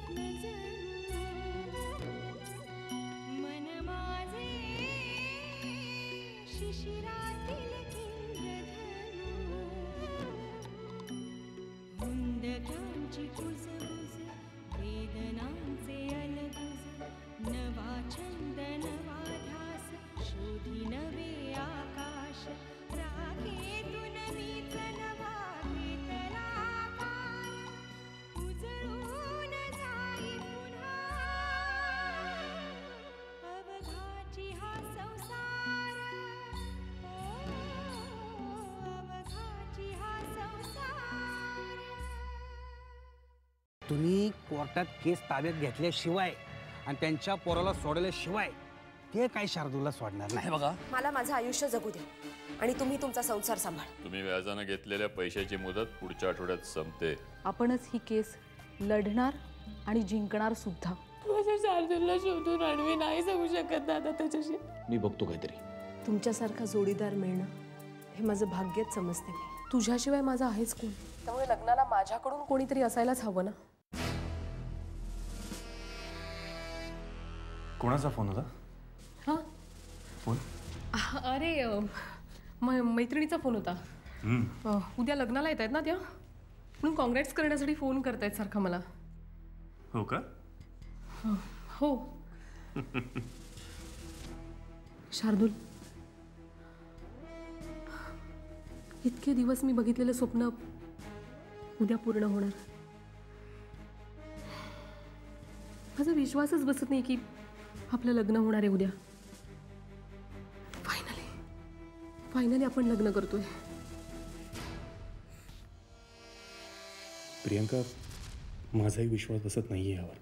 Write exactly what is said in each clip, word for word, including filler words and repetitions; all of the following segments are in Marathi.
तुम्ही कोर्टात केस ताब्यात घेतल्याशिवाय आणि त्यांच्या पोराला सोडल्याशिवाय ते काय शार्दूलला सोडणार नाही. बघा, मला माझं आयुष्य जगू द्या आणि तुम्ही तुमचा संसार सांभाळा. तुम्ही व्याजाने घेतलेल्या पैशाची मुदत पुढच्या आठवड्यात संपते. आपणच ही केस लढणार आणि जिंकणार सुद्धा. माझ्या शार्दूलला शोधून आणवी नाही जगू शकत दादा त्याच्याशी. मी बघतो काहीतरी. तुमच्यासारखा जोडीदार मिळणं हे माझं भाग्यच समजते मी. तुझ्याशिवाय माझा आहेच कोण. त्यामुळे लग्नाला माझ्याकडून कोणीतरी असायलाच हवं ना. कोणाचा फोन होता? हां फोन? अरे मैत्रिणीचा फोन होता. उद्या लग्नाला येत आहेत ना त्या, म्हणून कॉंग्रॅट्स करण्यासाठी फोन करतायत सारखा मला. हो का? हो. शार्दूल, इतके दिवस मी बघितलेलं स्वप्न उद्या पूर्ण होणार. माझा विश्वासच बसत नाही की आपलं लग्न होणार आहे उद्या. फायनली फायनली आपण लग्न करतोय. प्रियंका, माझाही विश्वास बसत नाहीये यावर.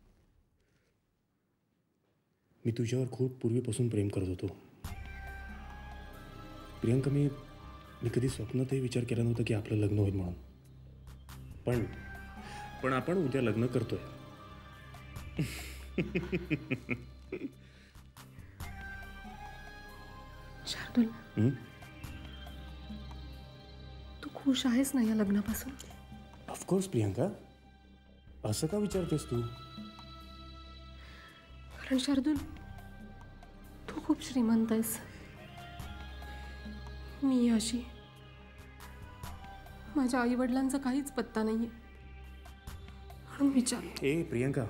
मी तुझ्यावर खूप पूर्वीपासून प्रेम करत होतो प्रियंका. मी मी कधी स्वप्नातही विचार केला नव्हता की आपलं लग्न होईल म्हणून. पण पण आपण उद्या लग्न करतोय. शार्दूल, तू खुश आहेस ना या लग्नापासून? ऑफकोर्स प्रियंका, असं का विचारतेस तू? कारण शार्दूल, तू खूप श्रीमंत आहेस. मी अशी, माझ्या आई वडिलांचा काहीच पत्ता नाहीये, म्हणून विचार. ए प्रियंका,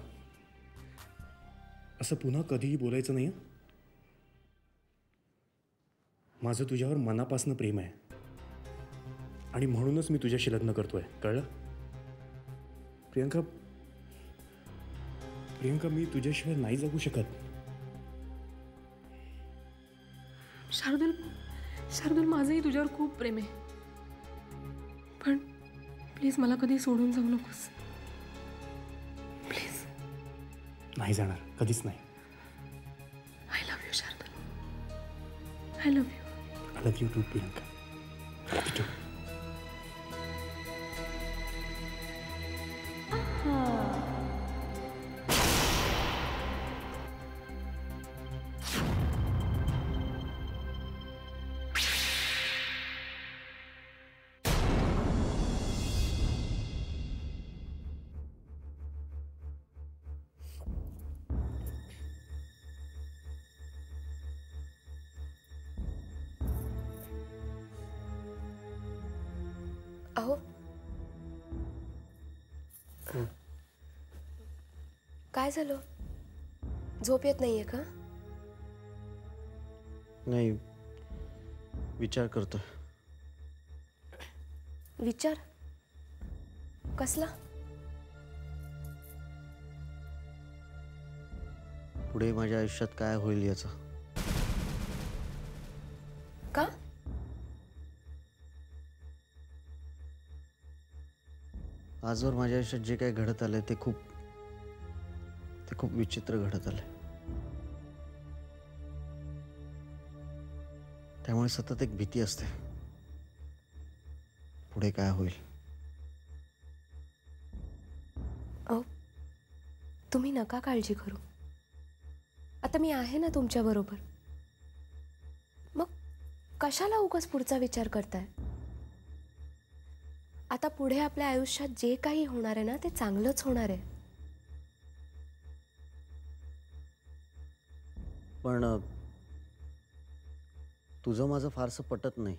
असं पुन्हा कधीही बोलायचं नाही. माझं तुझ्यावर मनापासून प्रेम आहे आणि म्हणूनच मी तुझ्याशी लग्न करतोय, कळलं? प्रियंका प्रियंका मी तुझ्याशिवाय नाही जगू शकत. शार्दूल शार्दूल माझंही तुझ्यावर खूप प्रेम आहे, पण प्लीज मला कधी सोडून जाऊ नकोस. प्लीज. नाही जाणार, कधीच नाही. I love you Shardul. I love you. I love you too Priyanka. I love you too. अहो, काय झालं? झोप येत नाहीये का? नाही, विचार करतोय. विचार कसला? पुढे माझ्या आयुष्यात काय होईल याचा. का? आजवर माझ्या आयुष्यात जे काही घडत आलंय ते खूप ते खूप विचित्र घडत आलंय. त्यामुळे सतत एक भीती असते, पुढे काय होईल. अहो, तुम्ही नका काळजी करू. आता मी आहे ना तुमच्या बरोबर. मग कशाला उगाच पुढचा विचार करताय? आता पुढे आपल्या आयुष्यात जे काही होणार आहे ना ते चांगलंच होणार आहे. पण अ, तुझं माझं फारसं पटत नाही.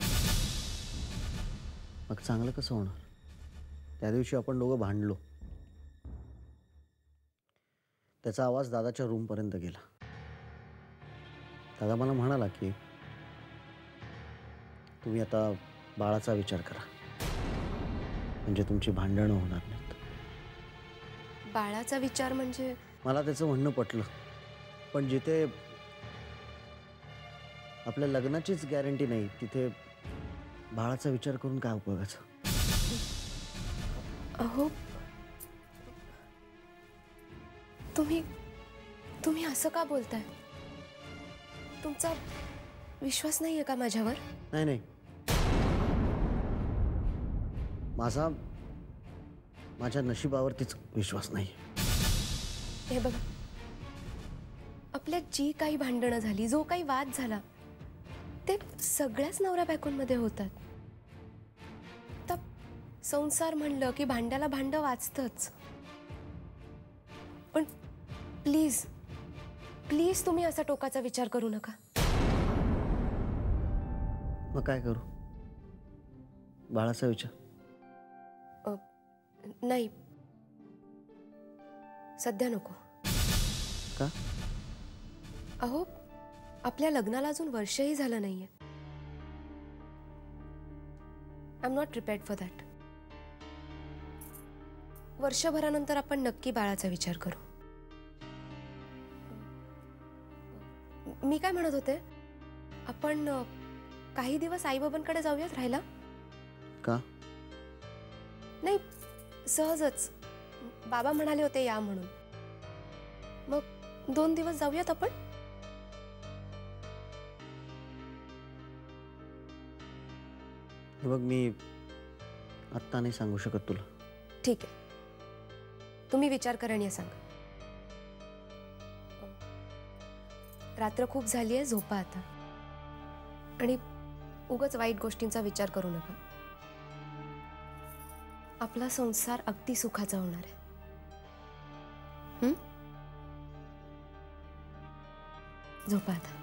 मग चांगलं कसं होणार? त्या दिवशी आपण दोघं भांडलो. त्याचा आवाज दादाच्या रूमपर्यंत गेला. दादा मला म्हणाला की तुम्ही आता बाळाचा विचार करा, म्हणजे तुमची भांडणं होणार नाहीत. बाळाचा विचार म्हणजे? मला त्याचं म्हणणं पटलं, पण जिथे आपल्या लग्नाचीच गॅरंटी नाही तिथे बाळाचा विचार करून काय उपयोगाचा? अहो, तुम्ही तुम्ही असं का बोलताय? तुमचा विश्वास नाही आहे का माझ्यावर? नाही नाही, माझा माझ्या नशिबावरतीच विश्वास नाही. हे बघा, आपल्यात जी काही भांडणं झाली, जो काही वाद झाला, ते सगळ्याच नवऱ्या बायकोंमध्ये होतात. तर संसार म्हणलं की भांड्याला भांडं वाचतंच. पण प्लीज प्लीज तुम्ही असा टोकाचा विचार करू नका. मग काय करू? बाळाचा विचार? अ, नाही, सध्या नको. का? अहो, आपल्या लग्नाला अजून वर्षही झालं नाहीये. I am not prepared for that. वर्षभरानंतर आपण नक्की बाळाचा विचार करू. मी काय म्हणत होते, आपण अ, काही दिवस आईबाबांकडे जाऊयात राहायला? का? नाही, सहजच. बाबा म्हणाले होते या म्हणून. मग दोन दिवस जाऊयात आपण? हे बघ, मी आत्ता नाही सांगू शकत तुला. ठीक आहे, तुम्ही विचार करा आणि सांगा. रात्र खूप झाली आहे, झोपा आता. आणि उगाच वाईट गोष्टींचा विचार करू नका. आपला संसार अगदी सुखाचा होणार आहे. हं? झोपा आता.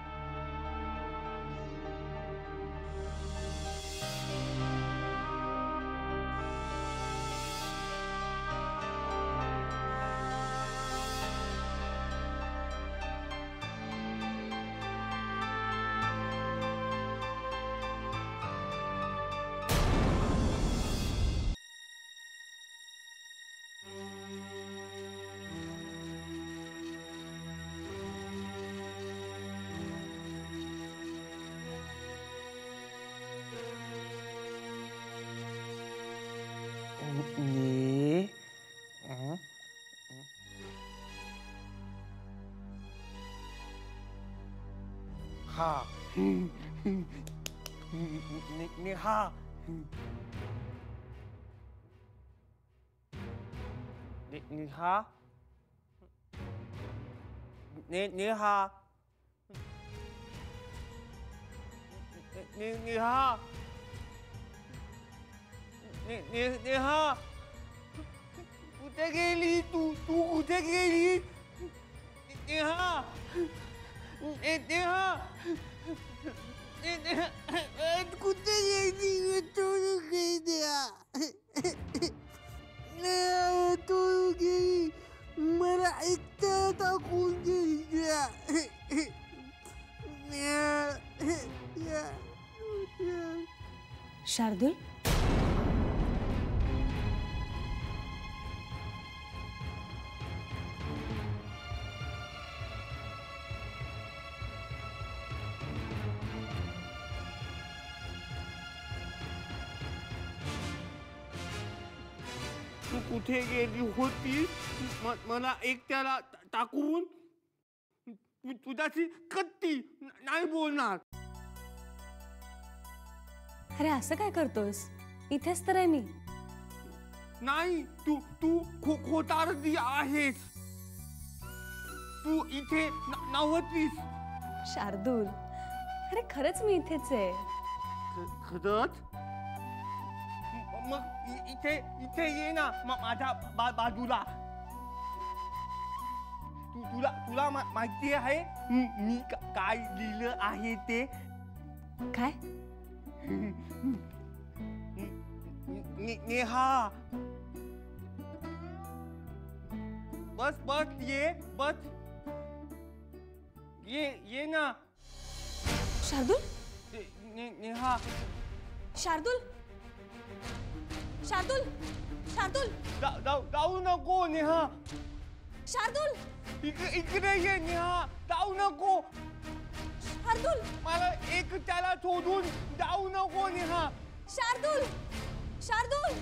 ने हा नेहा नेहा ने नेहा ने नेहा ने ने नेहा कुठे गेली तू? तू कुठे गेली नेहा? ने नेहा ने नेहा कुठे गेली? तू गेली तू गेली, मला एकटा टाकून गेली. शार्दूल, तू कुठे गेली होती मला एकट्याला टाकून? तुझ्याशी कत्ती नाही बोलणार. अरे असं काय करतोस? इथेच तर आहे मी. नाही, तू तू खो खोटारडी आहेस. तू इथे नव्हतीस. शार्दूल, अरे खरंच मी इथेच आहे. खरंच? मग इथे इथे ये ना माझ्या बाजूला. तू तुला तुला मा- माहिती आहे मी मी का- काय लिहिलं आहे ते? काय? ने- नेहा बस बस ये बस ये ये ना. शार्दूल ने- ने- नेहा शार्दूल शार्दूल शार्दूल जा- जाऊ जाऊ नको नेहा. शार्दूल इकडे इकडे ये नेहा. जाऊ नको. शार्दूल मला एक त्याला सोडून जाऊ नको नेहा. शार्दूल शार्दूल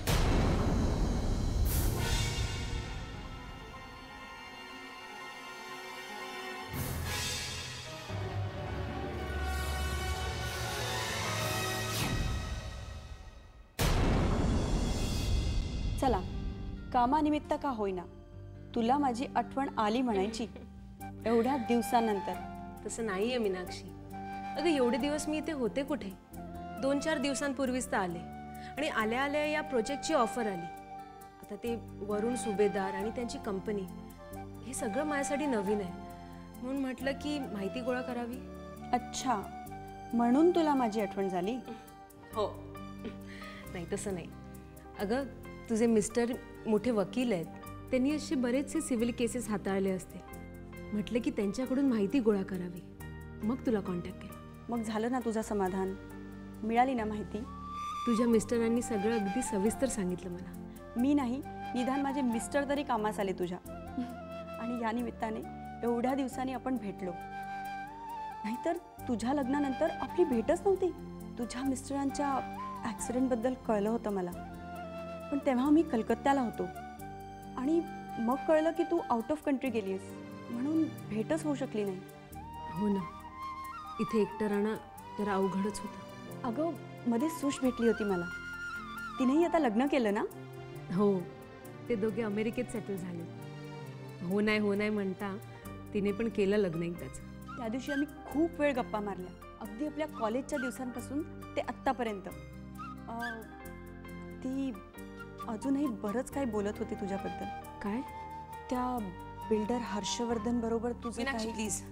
चला कामानिमित्त का होईना तुला माझी आठवण आली म्हणायची एवढ्या दिवसानंतर. तसं नाही आहे मीनाक्षी. अगं एवढे दिवस मी इथे होते कुठे? दोन चार दिवसांपूर्वीच तर आले आणि आल्या आल्या या प्रोजेक्टची ऑफर आली. आता ते वरुण सुभेदार आणि त्यांची कंपनी हे सगळं माझ्यासाठी नवीन आहे म्हणून म्हटलं की माहिती गोळा करावी. अच्छा म्हणून तुला माझी आठवण झाली. हो नाही तसं नाही. अगं तुझे मिस्टर मोठे वकील आहेत. त्यांनी असे बरेचसे सिव्हिल केसेस हाताळले असते. म्हटलं की त्यांच्याकडून माहिती गोळा करावी मग तुला कॉन्टॅक्ट केला. मग झालं ना तुझं समाधान? मिळाली ना माहिती? तुझ्या मिस्टरांनी सगळं अगदी सविस्तर सांगितलं मला. मी नाही निदान माझे मिस्टर तरी कामास आले तुझ्या. आणि या निमित्ताने एवढ्या दिवसांनी आपण भेटलो. नाहीतर तुझ्या लग्नानंतर आपली भेटच नव्हती. तुझ्या मिस्टरांच्या ॲक्सिडेंटबद्दल कळलं होतं मला पण तेव्हा मी कलकत्त्याला होतो आणि मग कळलं की तू आउट ऑफ कंट्री गेलीस म्हणून भेटच होऊ शकली नाही. हो ना इथे एकटं राहणं जरा अवघडच होतं. अगं मध्ये सुश भेटली होती मला. तिनेही आता लग्न केलं ना? हो ते दोघे अमेरिकेत सेटल झाले. हो नाही हो नाही म्हणता तिने पण केलं लग्न एकदाचं. त्या दिवशी आम्ही खूप वेळ गप्पा मारल्या अगदी आपल्या कॉलेजच्या दिवसांपासून ते आत्तापर्यंत. अं, ती अजूनही बरंच काही बोलत होती तुझ्याबद्दल. काय? त्या बिल्डर हर्षवर्धन बरोबर तुझं काही. प्लीज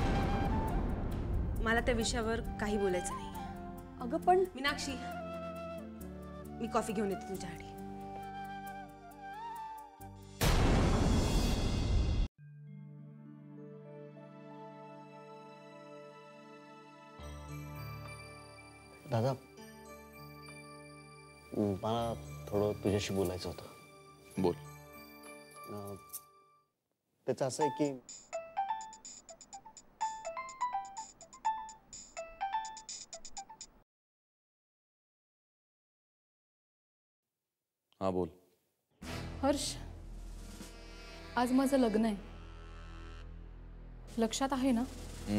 मला त्या विषयावर काही बोलायचं नाही. अगं पण मीनाक्षी मी कॉफी घेऊन येते तुझ्यासाठी. दादा मला थोडं तुझ्याशी बोलायचं होतं. बोल. अं, त्याचं असं आहे की हा बोल. हर्ष आज माझं लग्न आहे. लक्षात आहे ना?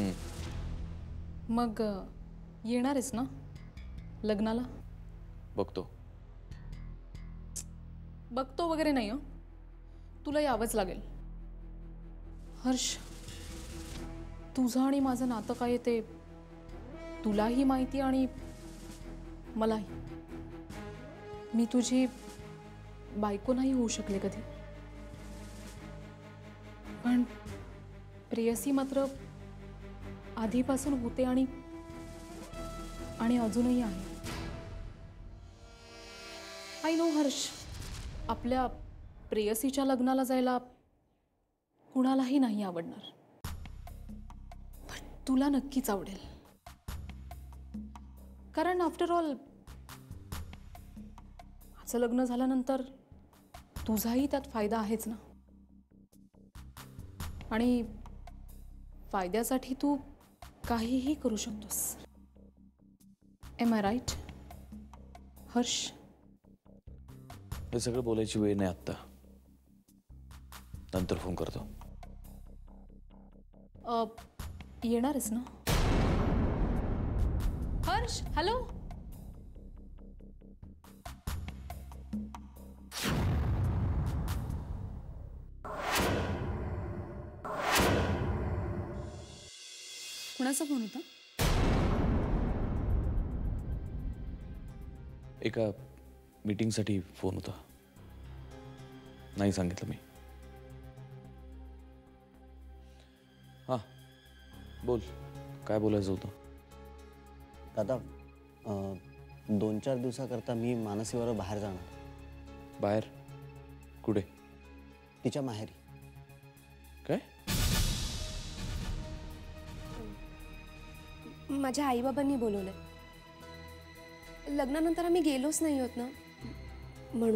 मग अ, येणार आहेस ना लग्नाला? बघतो. बघतो वगैरे नाही हो, तुला यावंच लागेल. हर्ष तुझं आणि माझं नातं काय ते तुलाही माहिती आणि मलाही. मी तुझी बायको नाही होऊ शकले कधी पण प्रेयसी मात्र आधीपासून होते आणि आणि अजूनही आहे. आय नो हर्ष आपल्या प्रेयसीच्या लग्नाला जायला कुणालाही नाही आवडणार पण तुला नक्कीच आवडेल कारण आफ्टर ऑल माझं लग्न झाल्यानंतर तुझाही त्यात फायदा आहेच ना आणि फायद्यासाठी तू काहीही करू शकतोस. Am I right Harsh? हे सगळं बोलायची वेळ नाही आत्ता. नंतर फोन करतो. अ, येणार आहेस ना हर्ष? हॅलो कुणाचा फोन होता? एका मीटिंगसाठी फोन होता. नाही सांगितलं मी. बोल, काय बोलायचं होतं? दादा, अं, दोन चार दिवसाकरता मी मानसीबरोबर बाहेर जाणार. बाहेर? कुठे? तिच्या माहेरी. काय? माझ्या आईबाबांनी बोलवलंय. लग्नानंतर आम्ही गेलोच नाही होत ना, म्हणून.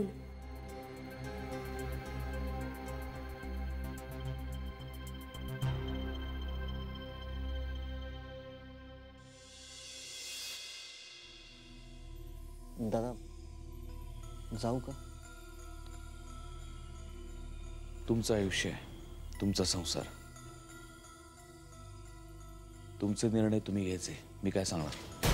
दादा, जाऊ का? तुमचं आयुष्य आहे, तुमचा संसार, तुमचे निर्णय तुम्ही घ्यायचे, मी काय सांगणार.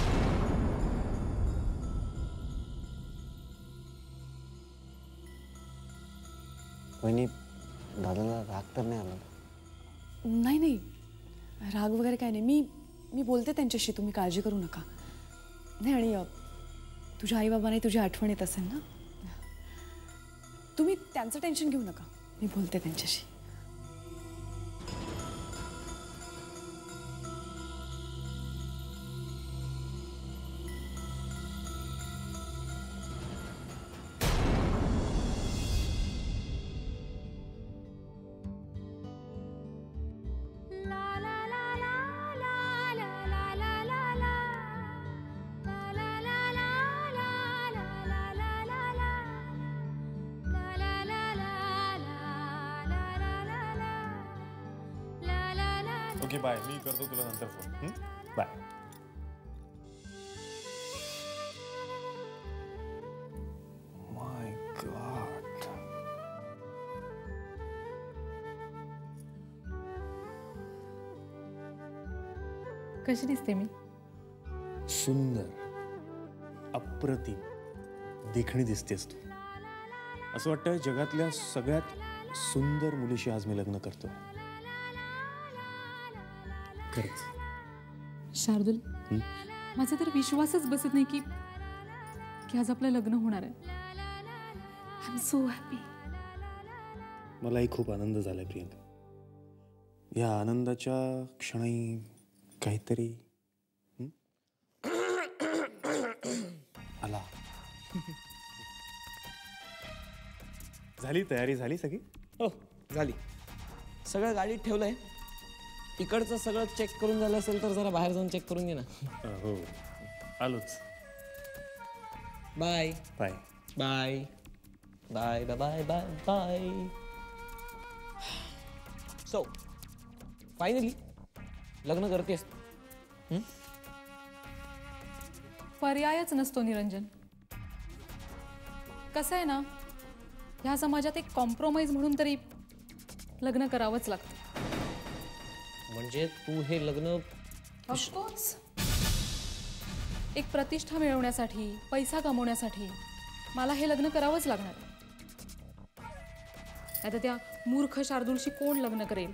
वहिनी, दादाला राग तर नाही आला? नाही नाही, राग वगैरे काय नाही. मी मी बोलते त्यांच्याशी, तुम्ही काळजी करू नका. नाही, आणि अ, तुझ्या आईबाबांनी तुझी आठवण येत असेल ना, तुम्ही त्यांचं टेन्शन घेऊ नका, मी बोलते त्यांच्याशी. Okay, bye. मी करतो तुला नंतर फोन. बाय. माय गॉड. कशी दिसते मी? सुंदर, अप्रतिम, देखणी दिसतेस तू. असं वाटतं जगातल्या सगळ्यात सुंदर मुलीशी आज मी लग्न करतो. खरंच. शार्दूल, माझा तर विश्वासच बसत नाही की की आज आपलं लग्न होणार आहे. I am so happy. मलाही खूप आनंद झालाय प्रियंका. या आनंदाच्या क्षणी काहीतरी आला. झाली तयारी? झाली सगळी? हो, झाली. सगळं गाडीत ठेवलंय. इकडचं सगळं चेक करून झालं असेल तर जरा बाहेर जाऊन चेक करून घे ना. हो, आलोच. Bye bye bye bye bye bye bye. So finally लग्न करतेस? पर्यायच नसतो निरंजन. कसं आहे ना, ह्या समाजात एक कॉम्प्रोमाइज म्हणून तरी लग्न करावंच लागतं. म्हणजे तू हे लग्न ऑफकोर्स एक प्रतिष्ठा मिळवण्यासाठी, पैसा कमवण्यासाठी मला हे लग्न करावंच लागणार आहे. आता त्या मूर्ख शार्दूलशी कोण लग्न करेल?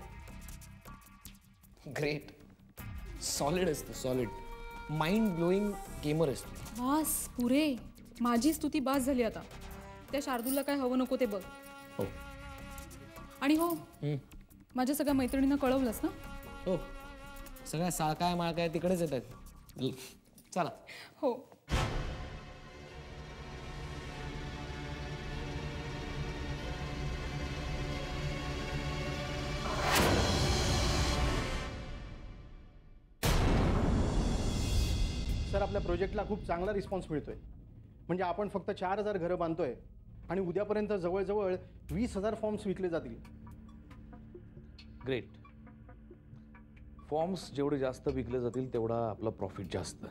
ग्रेट, सॉलिड असतो, सॉलिड, माइंड ब्लोईंग गेमर असतो. बास, पुरे. माझी स्तुती बास झाली. आता त्या शार्दूलला काय हवं नको ते बघ. हो. आणि हो, माझ्या सगळ्या मैत्रिणींना कळवलंस ना? हो, सगळ्या साळकाय माळकाय तिकडेच येतात. चला. हो. सर, आपल्या प्रोजेक्टला खूप चांगला रिस्पॉन्स मिळतोय. म्हणजे आपण फक्त चार हजार घरं बांधतोय आणि उद्यापर्यंत जवळजवळ वीस हजार फॉर्म्स विकले जातील. ग्रेट. फॉर्म्स जेवढे जास्त विकले जातील तेवढा आपला प्रॉफिट जास्त.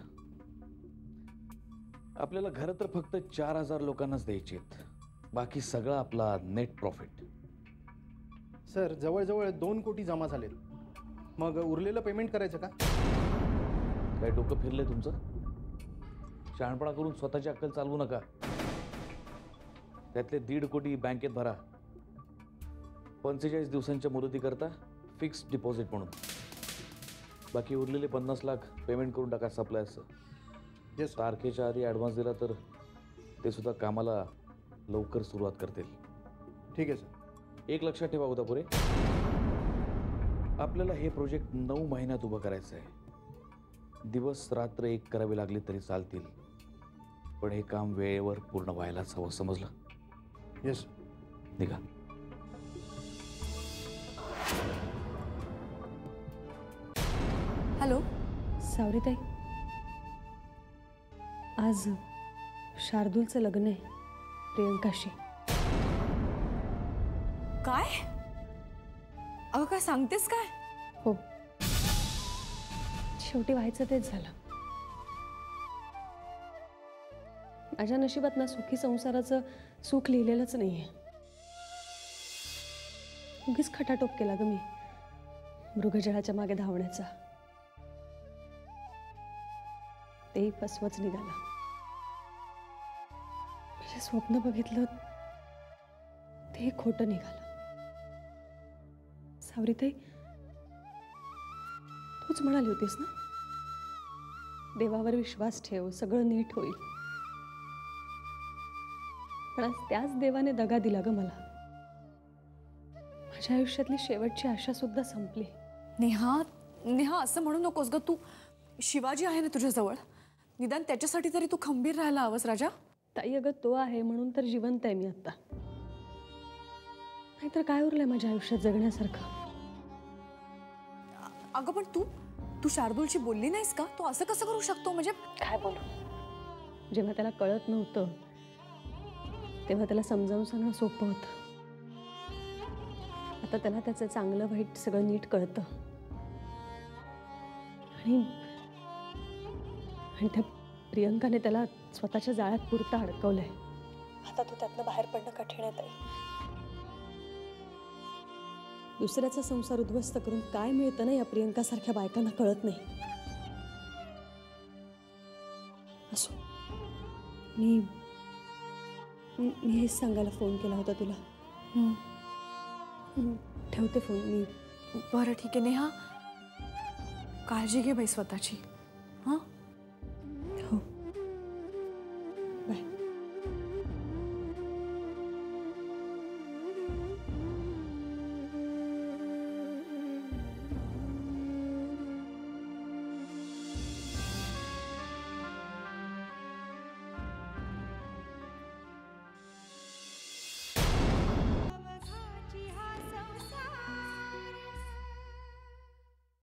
आपल्याला घरं तर फक्त चार हजार लोकांनाच द्यायची आहेत, बाकी सगळं आपला नेट प्रॉफिट. सर, जवळजवळ दोन कोटी जमा झालेत. मग उरलेलं पेमेंट करायचं का? काय डोकं फिरलंय तुमचं? शहाणपणा करून स्वतःची अक्कल चालवू नका. त्यातले दीड कोटी बँकेत भरा, पंचेचाळीस दिवसांच्या मुदतीकरता फिक्स डिपॉझिट म्हणून. बाकी उरलेले पन्नास लाख पेमेंट करून टाका सप्लायर्सचं. येस. तारखेच्या आधी ॲडव्हान्स दिला तर ते सुद्धा कामाला लवकर सुरुवात करतील. ठीक आहे सर. एक लक्षात ठेवा उद्यापुरे, आपल्याला हे प्रोजेक्ट नऊ महिन्यात उभं करायचं आहे. दिवस रात्र एक करावी लागली तरी चालतील, पण हे काम वेळेवर पूर्ण व्हायलाच हवं. समजलं? येस. निघा. हॅलो सावरीताई, आज शार्दूलचं लग्न आहे प्रियंकाशी. काय? अगं काय सांगतेस काय? हो, शेवटी व्हायचं तेच झालं. माझ्या नशिबात ना सुखी संसाराचं सुख लिहिलेलंच नाहीये. उगीच खटाटोप केला ग मी मृगजळाच्या मागे धावण्याचा. तेही फसवच निघाला. जे स्वप्न बघितलं ते खोटं निघालं. सावरीताई, तूच म्हणाली होतीस ना, देवावर विश्वास ठेव, सगळं नीट होईल. पण आज त्याच देवाने दगा दिला ग मला. माझ्या आयुष्यातली शेवटची आशा सुद्धा संपली. नेहा, नेहा असं म्हणू नकोस ग. तू शिवाजी आहे ना तुझ्याजवळ, निदान त्याच्यासाठी तरी तू खंबीर राहायला हवंस राजा. ताई, अगं तो आहे म्हणून तर जिवंत आहे मी आता. नाहीतर काय उरलंय माझ्या आयुष्यात जगण्यासारखं. अगं पण तू तू शार्दूलशी बोलली नाहीस का? तू असं कसं करू शकतो? म्हणजे काय बोलू? जेव्हा त्याला कळत नव्हतं तेव्हा त्याला समजावून सांगणं सोपं होतं. आता त्याला त्याचं चांगलं वाईट सगळं नीट कळतं. आणि आणि त्या प्रियंकाने त्याला स्वतःच्या जाळ्यात पुरता अडकवलंय. आता तो त्यातनं बाहेर पडणं कठीण आहे ताई. दुसऱ्याचा संसार उद्ध्वस्त करून काय मिळतं ना या प्रियंकासारख्या बायकांना कळत नाही. असो, मी मी हेच सांगायला फोन केला होता तुला. ठेवते फोन मी. बरं ठीक आहे नेहा, काळजी घे बाई स्वतःची. हां.